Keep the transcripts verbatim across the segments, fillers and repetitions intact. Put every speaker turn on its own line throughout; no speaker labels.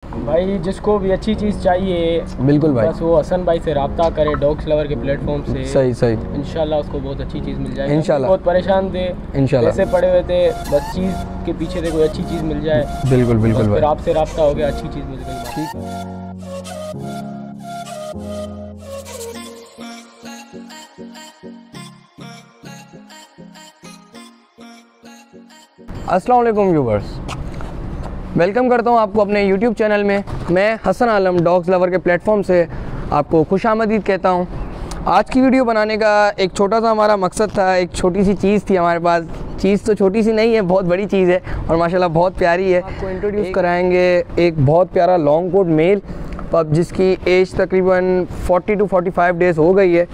भाई जिसको भी अच्छी चीज़ चाहिए
बिल्कुल भाई,
बस वो हसन भाई से रब्ता करे डॉग्स लवर के प्लेटफॉर्म से।
सही सही,
इंशाल्लाह उसको बहुत अच्छी चीज़ मिल जाएगी।
इंशाल्लाह।
बहुत परेशान थे,
इंशाल्लाह
ऐसे पड़े हुए थे, बस चीज़ के पीछे थे कोई अच्छी चीज़ मिल जाए।
बिल्कुल बिल्कुल भाई,
फिर आपसे रब्ता हो गया, अच्छी चीज़ मिल गई।
ठीक। अस्सलाम वालेकुम व्यूवर्स, वेलकम करता हूं आपको अपने यूट्यूब चैनल में। मैं हसन आलम डॉग्स लवर के प्लेटफॉर्म से आपको खुशामदीद कहता हूं। आज की वीडियो बनाने का एक छोटा सा हमारा मकसद था, एक छोटी सी चीज़ थी हमारे पास। चीज़ तो छोटी सी नहीं है, बहुत बड़ी चीज़ है और माशाल्लाह बहुत प्यारी है। आपको इंट्रोड्यूस कराएंगे एक बहुत प्यारा लॉन्ग कोट मेल पप जिसकी एज तकरीबन चालीस टू पैंतालीस डेज़ हो गई है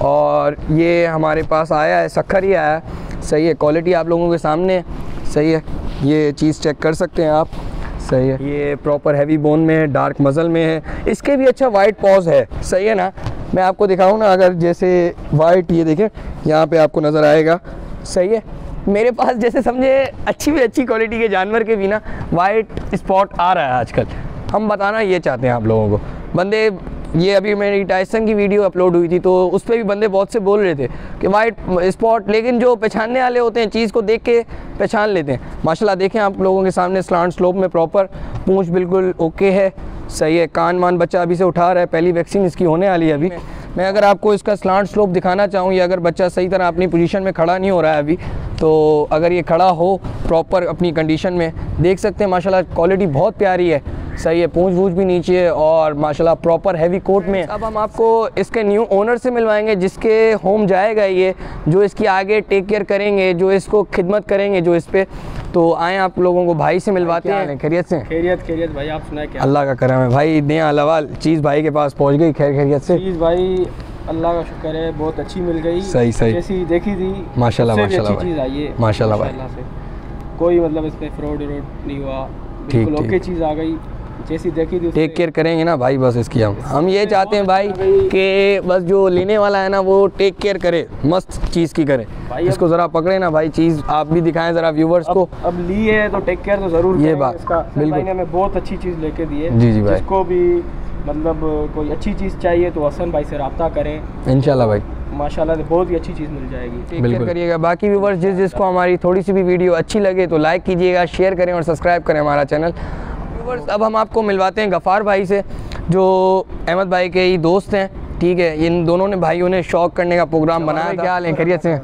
और ये हमारे पास आया है, सखर ही आया है। सही है, क्वालिटी आप लोगों के सामने सही है, ये चीज़ चेक कर सकते हैं आप। सही है, ये प्रॉपर हैवी बोन में है, डार्क मज़ल में है, इसके भी अच्छा वाइट पॉज है। सही है ना, मैं आपको दिखाऊं ना, अगर जैसे वाइट ये देखें यहाँ पे आपको नज़र आएगा। सही है, मेरे पास जैसे समझे अच्छी भी अच्छी क्वालिटी के जानवर के भी ना वाइट स्पॉट आ रहा है आजकल। हम बताना ये चाहते हैं आप लोगों को। बंदे, ये अभी मेरी टाइसन की वीडियो अपलोड हुई थी तो उस पर भी बंदे बहुत से बोल रहे थे कि वाइट स्पॉट, लेकिन जो पहचानने वाले होते हैं चीज़ को देख के पहचान लेते हैं। माशाल्लाह देखें आप लोगों के सामने स्लांट स्लोप में प्रॉपर पूंछ बिल्कुल ओके है। सही है, कान मान बच्चा अभी से उठा रहा है, पहली वैक्सीन इसकी होने वाली है अभी। मैं अगर आपको इसका स्लांट स्लोप दिखाना चाहूँ या अगर बच्चा सही तरह अपनी पोजीशन में खड़ा नहीं हो रहा है अभी, तो अगर ये खड़ा हो प्रॉपर अपनी कंडीशन में, देख सकते हैं माशाल्लाह क्वालिटी बहुत प्यारी है। सही है, पूंछ वूछ भी नीचे है और माशाल्लाह प्रॉपर हैवी कोट में। अब हम आपको इसके न्यू ओनर से मिलवाएंगे जिसके होम जाएगा ये, जो इसकी आगे टेक केयर करेंगे, जो इसको खिदमत करेंगे, जो इस पे। तो आए आप लोगों को भाई से मिलवाते हैं। खैरियत से?
खैरियत खैरियत भाई, आप सुनाए क्या?
अल्लाह का करम है भाई, दे अलावाल चीज़ भाई के पास पहुँच गई खैर खैरियत से?
चीज़ भाई अल्लाह का शुक्र है, बहुत अच्छी मिल गई।
सही सही,
जैसी देखी थी
माशाल्लाह माशाल्लाह
अच्छी चीज़ आई है
माशाल्लाह भाई,
से कोई मतलब इस पर फ्रॉड व्रॉड नहीं हुआ, बिल्कुल ओके चीज़ आ गई जैसी देखी थी।
टेक केयर करेंगे ना भाई बस इसकी। हम हम ये चाहते हैं भाई कि बस जो लेने वाला है ना वो टेक केयर करे, मस्त चीज़ की करे। इसको ज़रा पकड़े ना भाई, चीज़ आप भी दिखाएं ज़रा व्यूवर्स को।
अब ली है तो टेक केयर तो ज़रूर
ये बात
इसका। बिल्कुल, ने हमें बहुत अच्छी चीज़ लेके दी है।
जी जी भाई,
जिसको भी मतलब कोई अच्छी चीज़ चाहिए तो हसन भाई से रब्ता करें इंशाल्लाह भाई, माशाल्लाह से बहुत ही अच्छी चीज़ मिल जाएगी।
बिल्कुल करिएगा। बाकी व्यूवर्स जिस जिसको हमारी थोड़ी सी भी वीडियो अच्छी लगे तो लाइक कीजिएगा, शेयर करें और सब्सक्राइब करें हमारा चैनल। व्यूवर्स अब हम आपको मिलवाते हैं गफ़ार भाई से, जो अहमद भाई के ही दोस्त हैं। ठीक है, इन दोनों ने भाइयों ने शौक करने का प्रोग्राम बनाया। क्या हाल है, खैरियत से?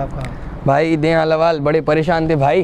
भाई दे अलावाल बड़े परेशान थे भाई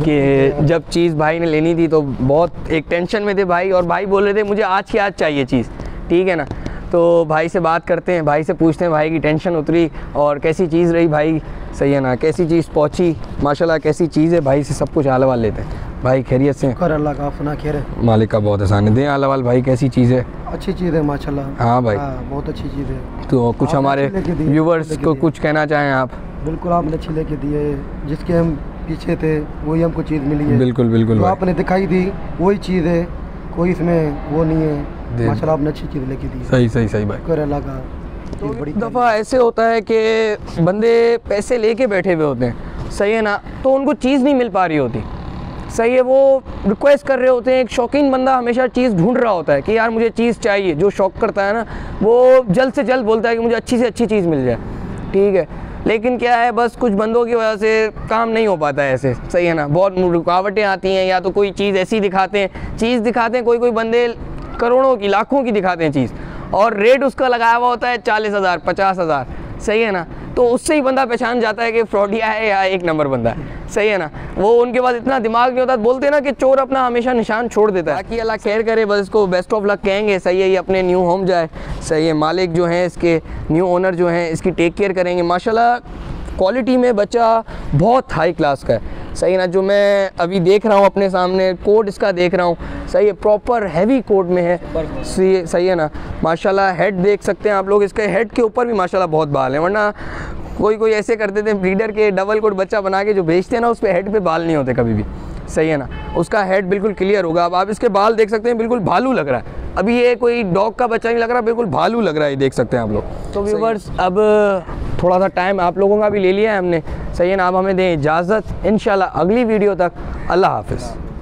कि जब चीज़ भाई ने लेनी थी तो बहुत एक टेंशन में थे भाई, और भाई बोल रहे थे मुझे आज की आज चाहिए चीज़। ठीक है ना, तो भाई से बात करते हैं, भाई से पूछते हैं भाई की टेंशन उतरी और कैसी चीज़ रही भाई। सही है ना, कैसी चीज़ पहुंची, माशाल्लाह कैसी चीज़ है। भाई से सब कुछ हालवाल लेते हैं। भाई खैरियत से?
कर अल्लाह का, अपना खैर है,
मालिक का बहुत एहसान है। दे हालवाल भाई कैसी चीज़ है?
अच्छी चीज़ है माशाल्लाह।
हाँ भाई,
बहुत अच्छी चीज़ है।
तो कुछ हमारे व्यूवर्स को कुछ कहना चाहें आप?
बिल्कुल, आपने अच्छी लेके दी है, जिसके हम पीछे थे वही हमको चीज़ मिली है। बिल्कुल
बिल्कुल,
जो आपने दिखाई थी वही चीज़ है, कोई इसमें वो नहीं है। माशाल्लाह आपने अच्छी चीज़ लेके दी।
सही सही सही भाई,
कर अल्लाह का।
तो बड़ी दफ़ा ऐसे होता है कि बंदे पैसे लेके बैठे हुए होते हैं, सही है ना, तो उनको चीज़ नहीं मिल पा रही होती। सही है, वो रिक्वेस्ट कर रहे होते हैं। एक शौकीन बंदा हमेशा चीज़ ढूंढ रहा होता है कि यार मुझे चीज़ चाहिए। जो शौक करता है ना वो जल्द से जल्द बोलता है कि मुझे अच्छी से अच्छी चीज़ मिल जाए। ठीक है, लेकिन क्या है, बस कुछ बंदों की वजह से काम नहीं हो पाता है ऐसे। सही है ना, बहुत रुकावटें आती हैं, या तो कोई चीज़ ऐसी दिखाते हैं, चीज़ दिखाते हैं, कोई कोई बंदे करोड़ों की लाखों की दिखाते हैं चीज़, और रेट उसका लगाया हुआ होता है चालीस हज़ार पचास हज़ार। सही है ना, तो उससे ही बंदा पहचान जाता है कि फ्रॉडिया है या एक नंबर बंदा है। सही है ना, वो उनके पास इतना दिमाग नहीं होता। बोलते हैं ना कि चोर अपना हमेशा निशान छोड़ देता है। बाकी अल्लाह खैर करे, बस इसको बेस्ट ऑफ लक कहेंगे। सही है, ये अपने न्यू होम जाए। सही है, मालिक जो हैं इसके, न्यू ओनर जो हैं इसकी टेक केयर करेंगे। माशाल्लाह क्वालिटी में बच्चा बहुत हाई क्लास का है। सही है ना, जो मैं अभी देख रहा हूँ अपने सामने कोट इसका देख रहा हूँ। सही है, प्रॉपर हैवी कोट में है। सही सही है ना, माशाल्लाह हेड देख सकते हैं आप लोग, इसके हेड के ऊपर भी माशाल्लाह बहुत बाल हैं, वरना कोई कोई ऐसे करते थे ब्रीडर के डबल कोट बच्चा बना के जो भेजते हैं ना, उस पर हेड पे बाल नहीं होते कभी भी। सही है ना, उसका हेड बिल्कुल क्लियर होगा। अब आप इसके बाल देख सकते हैं, बिल्कुल भालू लग रहा है। अभी ये कोई डॉग का बच्चा नहीं लग रहा, बिल्कुल भालू लग रहा है, देख सकते हैं आप लोग। तो व्यूवर्स अब थोड़ा सा टाइम आप लोगों का भी ले लिया है हमने। सही है ना, अब हमें दें इजाज़त, इंशाल्लाह अगली वीडियो तक। अल्लाह हाफिज़।